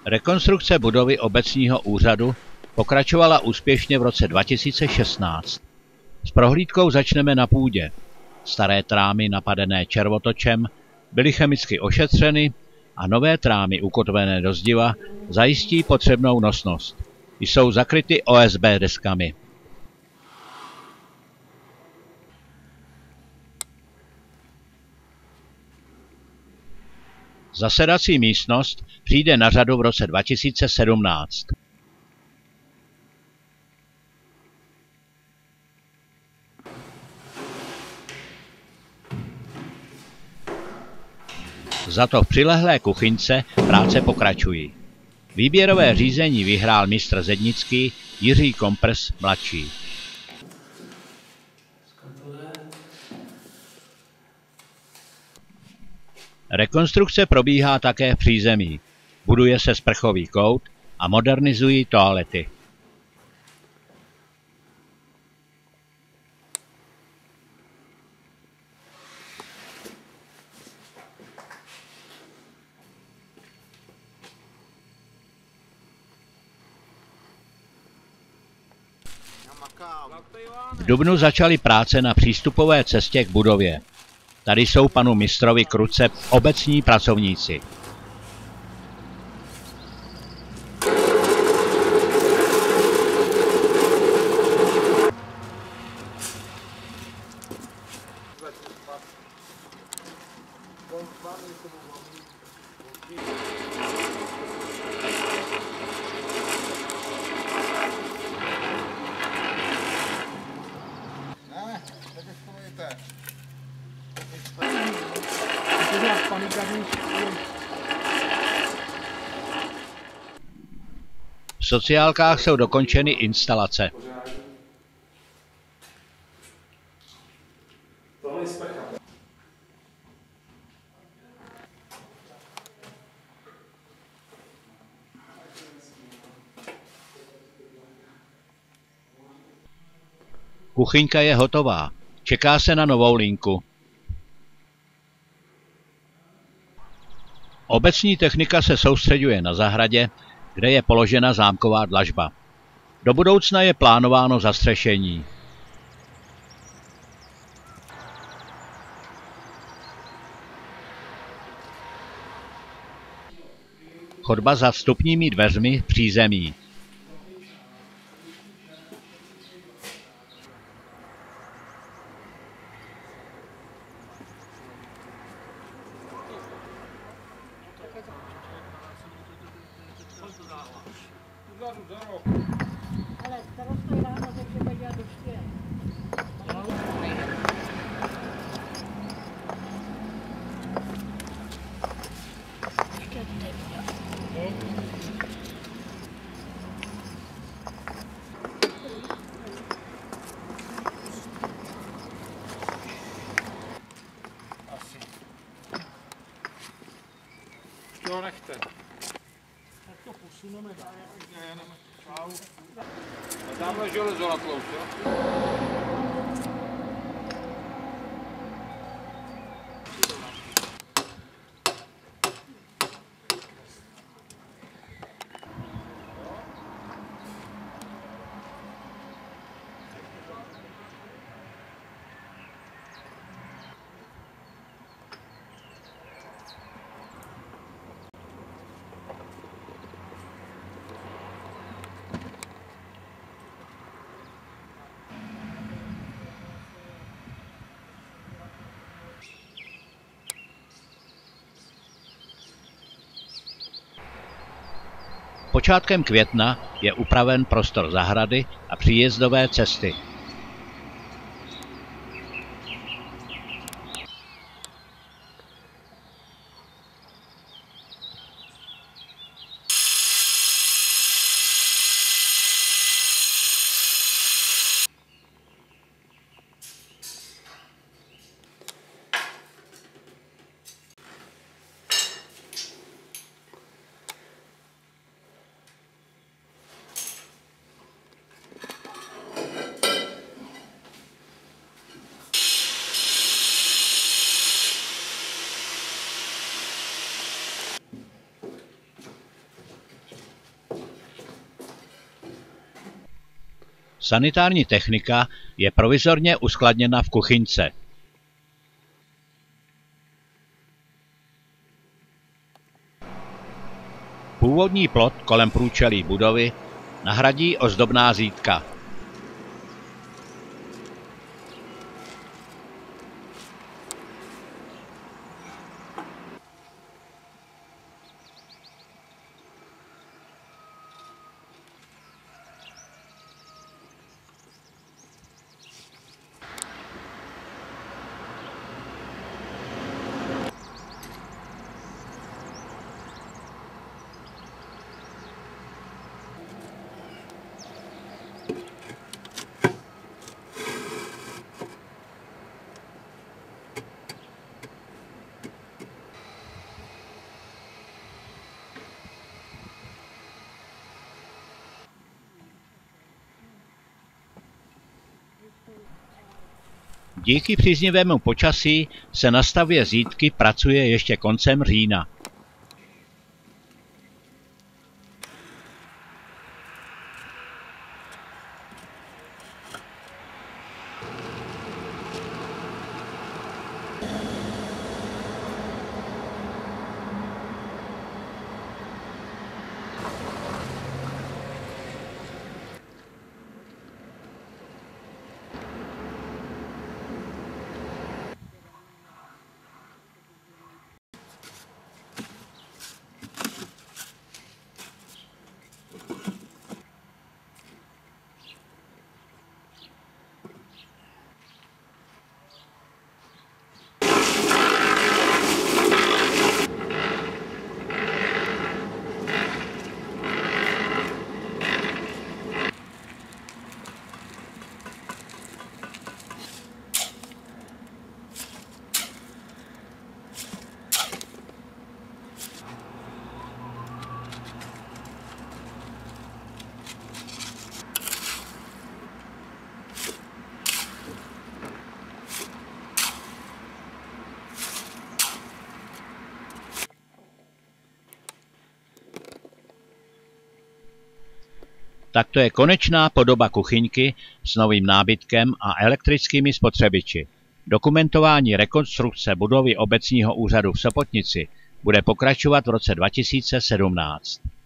Rekonstrukce budovy obecního úřadu pokračovala úspěšně v roce 2016. S prohlídkou začneme na půdě. Staré trámy napadené červotočem byly chemicky ošetřeny a nové trámy ukotvené do zdiva zajistí potřebnou nosnost. Jsou zakryty OSB deskami. Zasedací místnost přijde na řadu v roce 2017. Za to v přilehlé kuchyňce práce pokračují. Výběrové řízení vyhrál mistr Zednický Jiří Kompers mladší. Rekonstrukce probíhá také v přízemí. Buduje se sprchový kout a modernizují toalety. V dubnu začaly práce na přístupové cestě k budově. Tady jsou panu mistrovi Kruce obecní pracovníci. V sociálkách jsou dokončeny instalace. Kuchyňka je hotová. Čeká se na novou linku. Obecní technika se soustřeďuje na zahradě, kde je položena zámková dlažba. Do budoucna je plánováno zastřešení. Chodba za vstupními dveřmi v přízemí. To nechte. Tak to posuneme dál. Čau. A tamhle železo na tlouč, jo? Počátkem května je upraven prostor zahrady a příjezdové cesty. Sanitární technika je provizorně uskladněna v kuchyňce. Původní plot kolem průčelí budovy nahradí ozdobná zítka. Díky příznivému počasí se na stavbě zítky pracuje ještě koncem října. Takto je konečná podoba kuchyňky s novým nábytkem a elektrickými spotřebiči. Dokumentování rekonstrukce budovy obecního úřadu v Sopotnici bude pokračovat v roce 2017.